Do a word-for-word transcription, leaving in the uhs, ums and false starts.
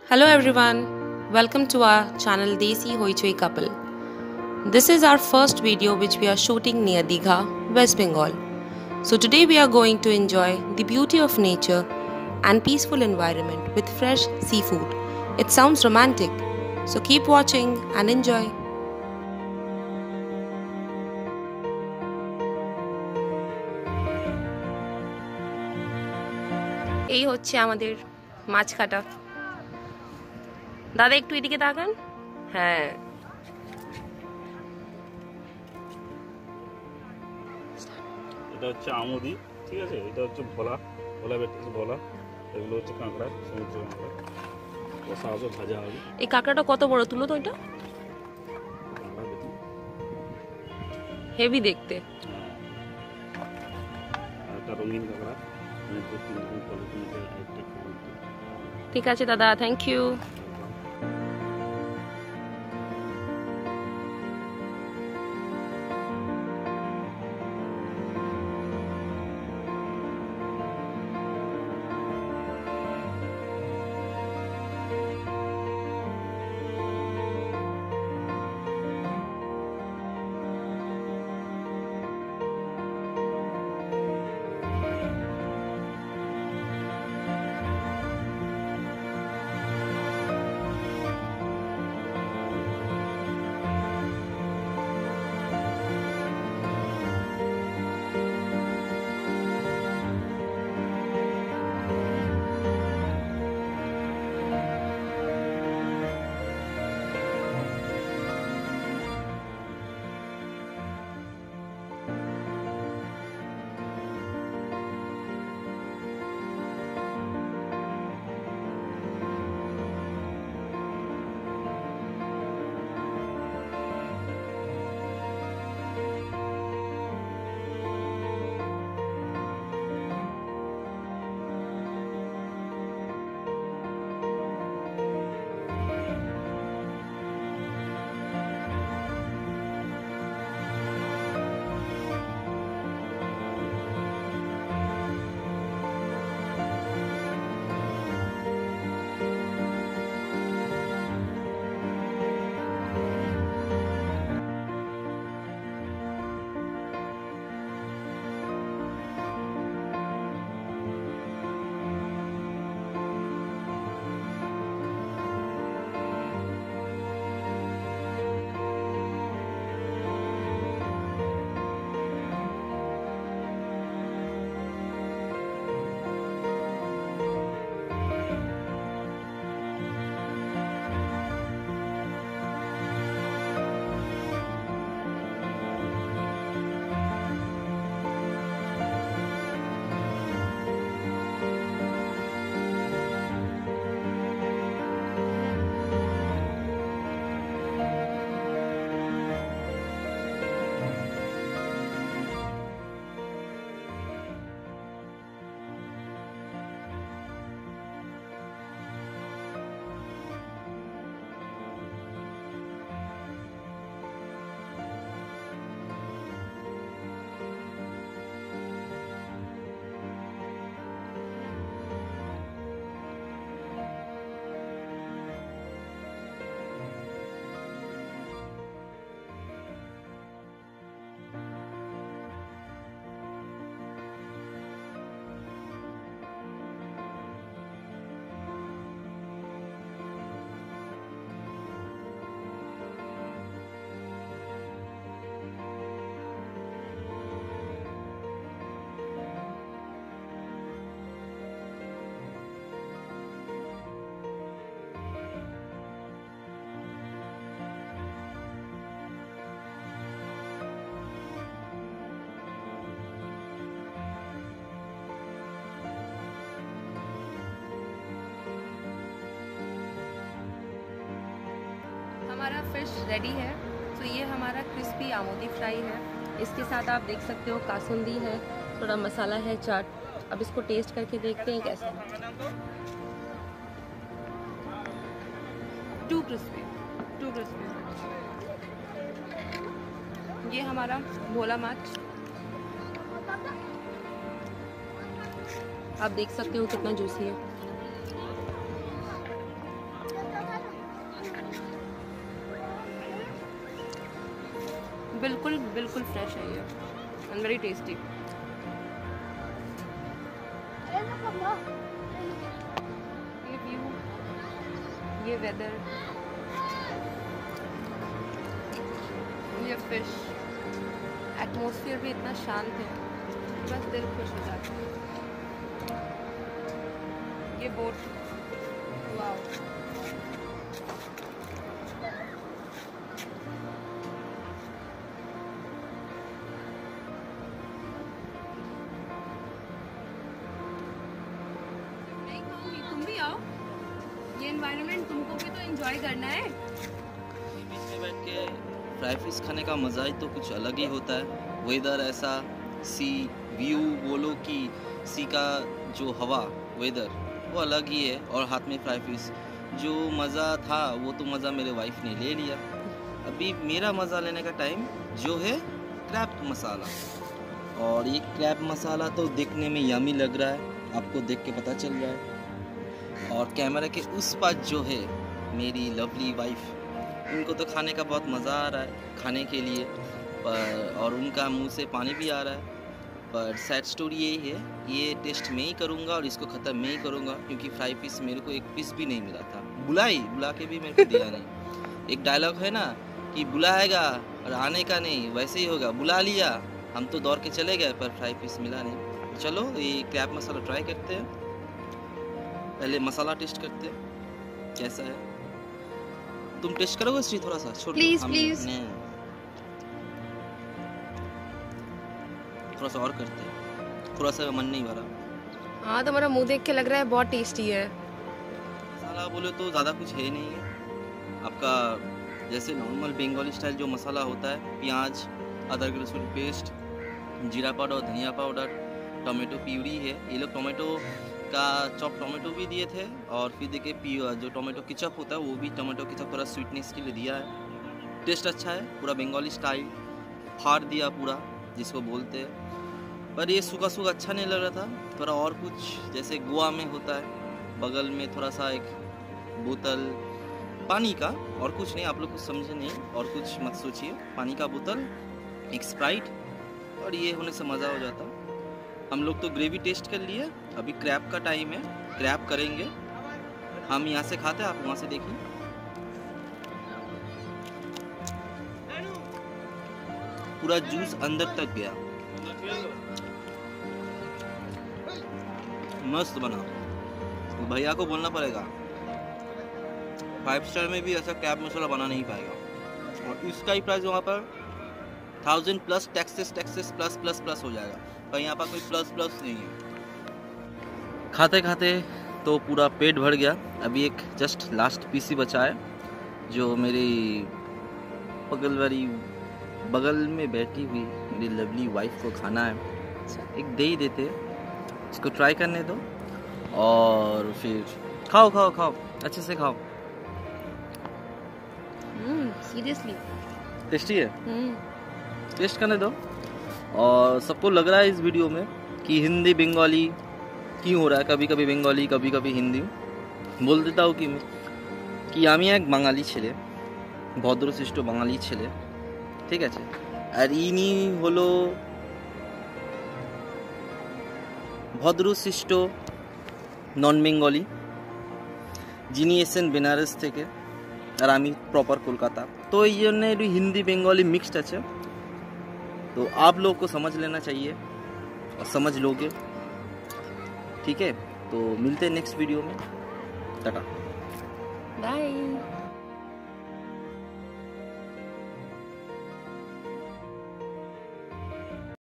Hello everyone, welcome to our channel Desi Hoichoi Couple. This is our first video which we are shooting near Digha, West Bengal. So today we are going to enjoy the beauty of nature and peaceful environment with fresh seafood. It sounds romantic, so keep watching and enjoy. এই হচ্ছে আমাদের মাছ কাটা। দাদা একটু এদিকে তাকান। হ্যাঁ, এটা হচ্ছে আমুদি, ঠিক আছে। এটা হচ্ছে ভোলা, ভোলা বেটে ভোলা। এগুলো হচ্ছে কাঁকড়া, সমুদ্র কাঁকড়া। কষা হবে, ভাজা হবে। এই কাঁকড়াটা কত বড়, তুলো তো এটা। হেভি দেখতে। একটা রঙিন কাঁকড়া। ঠিক আছে দাদা, থ্যাংক ইউ। हमारा फिश रेडी है। तो ये हमारा क्रिस्पी आमोदी फ्राई है। इसके साथ आप देख सकते हो कासुंदी है, थोड़ा मसाला है, चाट। अब इसको टेस्ट करके देखते हैं कैसा है। Too crispy, too crispy. ये हमारा भोला माछ, आप देख सकते हो कितना जूसी है। बिल्कुल बिल्कुल फ्रेश है ये एंड वेरी टेस्टी। ये व्यू, ये वेदर, ये फिश, एटमॉस्फेयर भी इतना शांत है, बस दिल खुश हो जाता है। ये बोट, वाव। तुम भी आओ, ये एनवायरनमेंट तुमको भी तो एंजॉय करना है। बीच में बैठ के फ्राई फिश खाने का मज़ा ही तो कुछ अलग ही होता है। वेदर ऐसा, सी व्यू बोलो कि सी का जो हवा, वेदर वो अलग ही है। और हाथ में फ्राई फिश, जो मज़ा था वो तो मज़ा मेरे वाइफ ने ले लिया। अभी मेरा मज़ा लेने का टाइम जो है क्रैब मसाला। और ये क्रैब मसाला तो देखने में यमी लग रहा है, आपको देख के पता चल रहा है। और कैमरा के उस पास जो है मेरी लवली वाइफ, उनको तो खाने का बहुत मज़ा आ रहा है खाने के लिए, पर और उनका मुंह से पानी भी आ रहा है। पर सैड स्टोरी यही है, ये टेस्ट मैं ही करूँगा और इसको ख़त्म मैं ही करूँगा, क्योंकि फ्राई पीस मेरे को एक पीस भी नहीं मिला था। बुलाई बुला के भी मेरे को दिया नहीं। एक डायलॉग है ना कि बुलाएगा और आने का नहीं, वैसे ही होगा, बुला लिया, हम तो दौड़ के चले गए पर फ्राई पीस मिला नहीं। चलो ये क्रैब मसाला ट्राई करते हैं, पहले मसाला टेस्ट करते हैं कैसा है। तुम टेस्ट करोगे श्री थोड़ा सा? छोड़ प्लीज हम- प्लीज। नहीं, थोड़ा सा और करते हैं, थोड़ा सा मन नहीं भरा। हाँ, तुम्हारा मुंह देख के लग रहा है बहुत टेस्टी है। मसाला बोले तो ज़्यादा कुछ है नहीं है आपका, जैसे नॉर्मल बंगाली स्टाइल जो मसाला होता है, प्याज, अदरक लहसुन पेस्ट, जीरा पाउडर, धनिया पाउडर, टोमेटो प्यूरी है। ये लोग टोमेटो का चॉप टोमेटो भी दिए थे, और फिर देखिए जो टोमेटो केचप होता है वो भी टोमेटो केचप थोड़ा स्वीटनेस के लिए दिया है। टेस्ट अच्छा है, पूरा बंगाली स्टाइल फाड़ दिया पूरा जिसको बोलते हैं। पर ये सूखा सूखा अच्छा नहीं लग रहा था, थोड़ा और कुछ जैसे गोवा में होता है, बगल में थोड़ा सा एक बोतल पानी का, और कुछ नहीं, आप लोग कुछ समझे नहीं और कुछ मत सोचिए, पानी का बोतल, एक स्प्राइट, और ये होने से मज़ा हो जाता। हम लोग तो ग्रेवी टेस्ट कर लिए, अभी क्रैब का टाइम है, क्रैब करेंगे। हम यहाँ से खाते हैं, आप वहाँ से देखिए। पूरा जूस अंदर तक गया, मस्त बना। तो भैया को बोलना पड़ेगा, फाइव स्टार में भी ऐसा क्रैब मसाला बना नहीं पाएगा। और इसका ही प्राइस वहाँ पर thousand plus taxes taxes plus plus plus हो जाएगा, पर यहाँ पर कोई प्लस प्लस नहीं है। खाते खाते तो पूरा पेट भर गया। अभी एक जस्ट लास्ट पीस ही बचा है, जो मेरी बगल वाली बगल में बैठी हुई मेरी लवली वाइफ को खाना है। एक दे ही देते, इसको ट्राई करने दो और फिर खाओ खाओ खाओ, अच्छे से खाओ। सीरियसली टेस्टी है, टेस्ट करने दो। और सबको लग रहा है इस वीडियो में कि हिंदी बंगाली क्यों हो रहा है, कभी कभी बंगाली कभी कभी हिंदी। बोल देता हूँ कि कि আমি এক বাঙালি ছেলে, ভদ্রশিষ্ট বাঙালি ছেলে, ঠিক আছে। আর ইনি হলো ভদ্রশিষ্ট নন বেঙ্গলি, যিনি এসেছেন বেনারস থেকে, আর আমি প্রপার কলকাতা, তো এই জন্য একটু হিন্দি বেঙ্গলি मिक्स्ड আছে। तो आप लोग को समझ लेना चाहिए और समझ लोगे, ठीक है। तो मिलते हैं नेक्स्ट वीडियो में, टाटा बाय।